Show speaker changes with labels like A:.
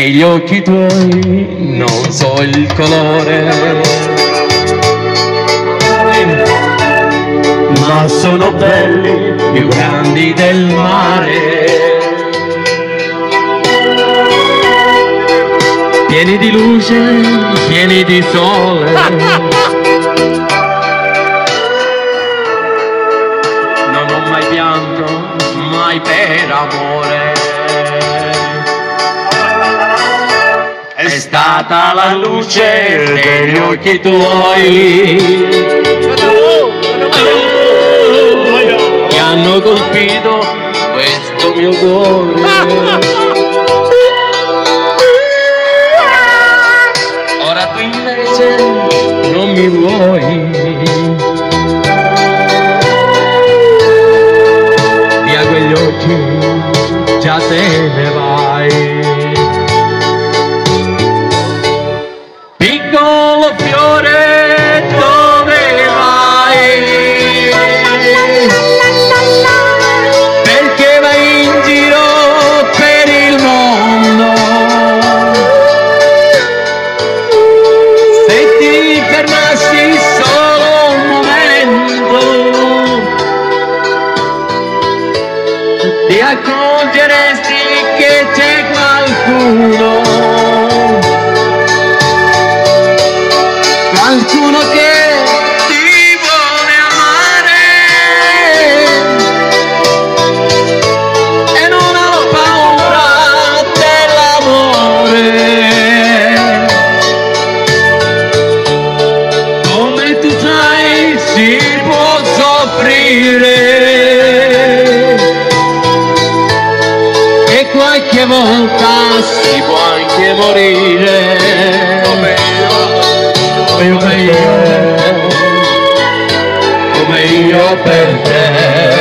A: degli occhi tuoi, non so il colore, ma sono belli, più grandi del mare, pieni di luce, pieni di sole. Non ho mai pianto, mai per amore. È stata la luce degli occhi tuoi che hanno colpito questo mio cuore. Ora tu invece non mi vuoi, via quegli occhi, già te ne vai. Piccolo fiore, dove vai? Perché vai in giro per il mondo? Se ti fermassi solo un momento, ti accorgeresti che c'è qualcuno che ti vuole amare e non ha paura dell'amore, come tu sai si può soffrire e qualche volta si può anche morire. Come io per te.